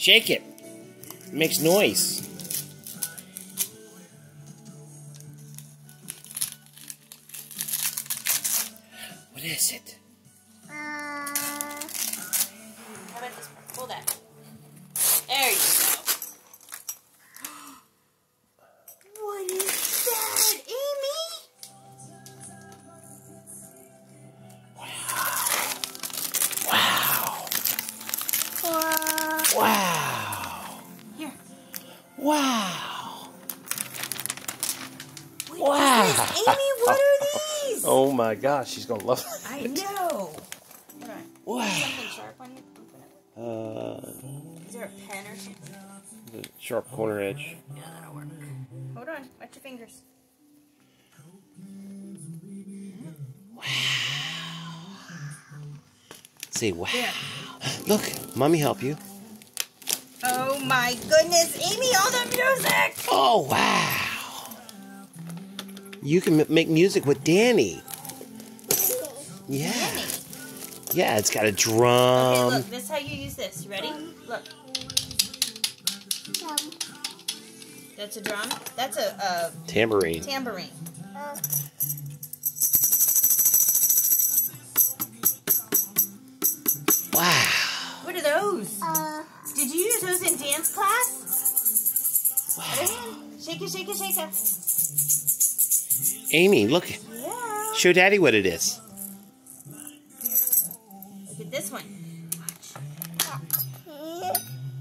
Shake it. It makes noise. What is it? How about this part? Pull that. There you go. What is that, Amy? Wow. Wow. Here. Wow. What is this, Amy? What are these? Oh my gosh, she's gonna love it. I know. Hold on. Wow. Something sharp on you? Is there a pen or something? The sharp corner edge. Yeah, that'll work. Hold on. Watch your fingers. Say wow. There. Look, mommy help you. Oh my goodness, Amy, all the music! Oh wow. You can make music with Danny. Yeah. Danny. Yeah, it's got a Okay, drum. look, this is how you use this. You ready? Look. That's a drum. That's a Tambourine. tambourine. Wow. What are those? Did you use those in dance class? Wow. Shake it, shake it, shake it. Amy, look. Yeah. Show Daddy what it is. Look at this one. Watch.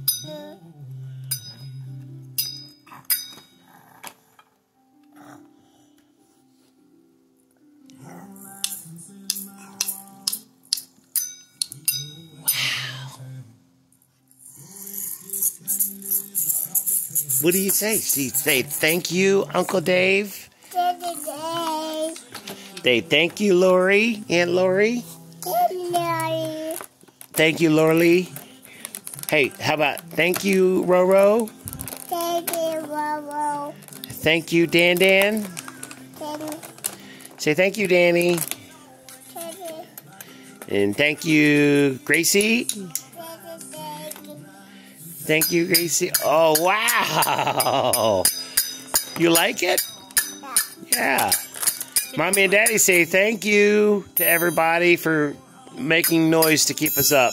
What do you say? Say thank you, Uncle Dave. Say thank you, Lori. Aunt Lori. Thank you, Lorley. Hey, how about thank you, Roro? Thank you, Dan Dan. Say thank you, Danny. And thank you, Gracie. Thank you, Gracie. Oh, wow. You like it? Yeah. Mommy and Daddy say thank you to everybody for making noise to keep us up.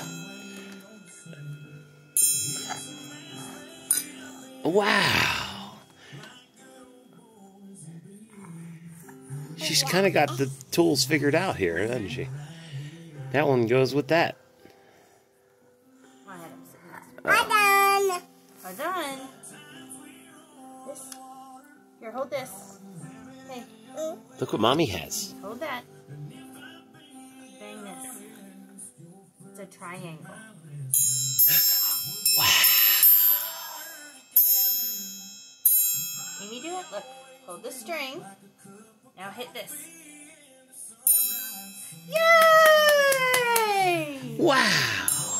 Wow. She's kind of got the tools figured out here, doesn't she? That one goes with that. We're done. This. Here, hold this. Hey. Look what Mommy has. Hold that. Bang this. It's a triangle. Wow. Amy, do it. Look. Hold the string. Now hit this. Yay! Wow.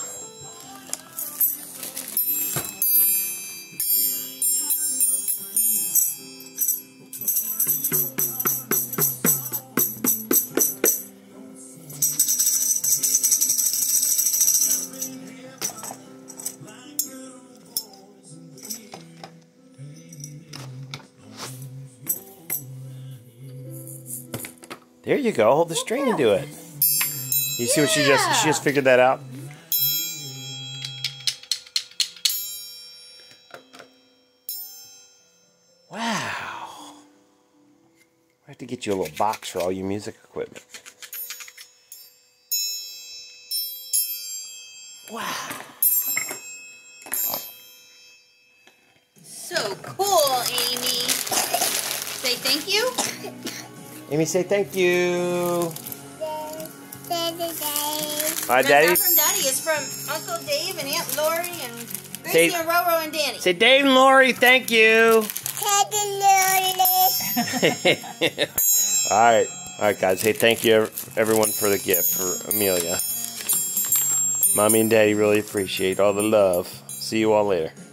There you go. Hold the string and do it. You see what she just figured that out? Wow. I have to get you a little box for all your music equipment. Wow. So cool, Amy. Say thank you. Amy, say thank you. Bye, That's Daddy. not from Daddy. It's from Uncle Dave and Aunt Lori and Gracie and Roro and Danny. Say Dave and Lori, thank you. All right, guys. Hey, thank you, everyone, for the gift for Amelia. Mommy and Daddy really appreciate all the love. See you all later.